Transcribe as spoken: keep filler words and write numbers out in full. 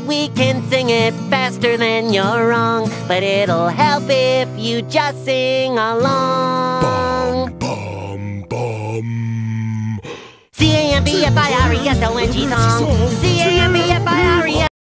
we can sing it faster than you're wrong, but it'll help if you just sing along. Bum, bum, bum. C A M B F I R E S O N G song. C A